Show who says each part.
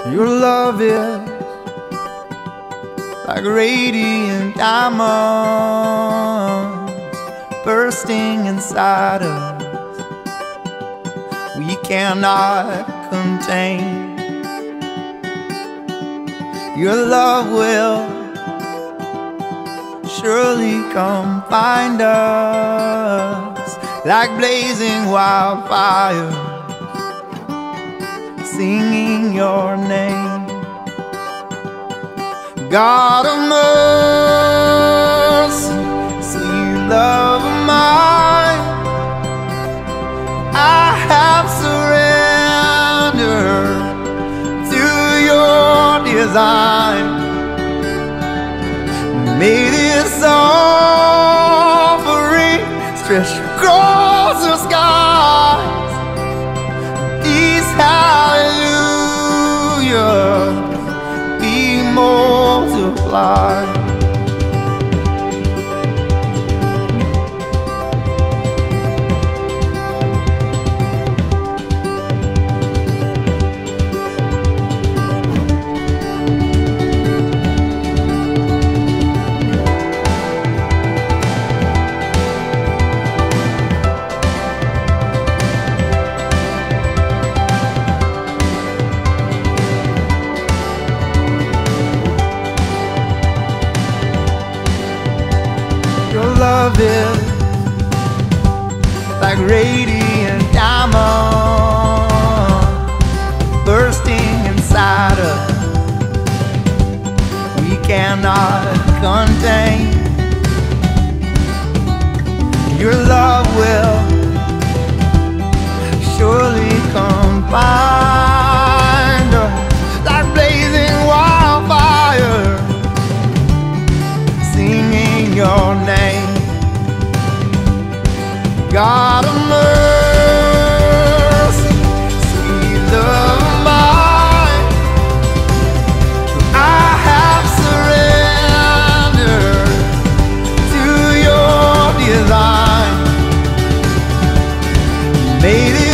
Speaker 1: Your love is like radiant diamonds bursting inside us, we cannot contain. Your love will surely come find us like blazing wildfire, singing your name. God of mercy, sweet love of mine, I have surrendered to your design. May this offering stretch across the skies, these hallelujahs be multiplied. Your love is like radiant diamond bursting inside us, we cannot contain. Your love will surely come find us like blazing wildfire, singing your name. God of mercy, sweet love of mine, I have surrendered to your design. Made it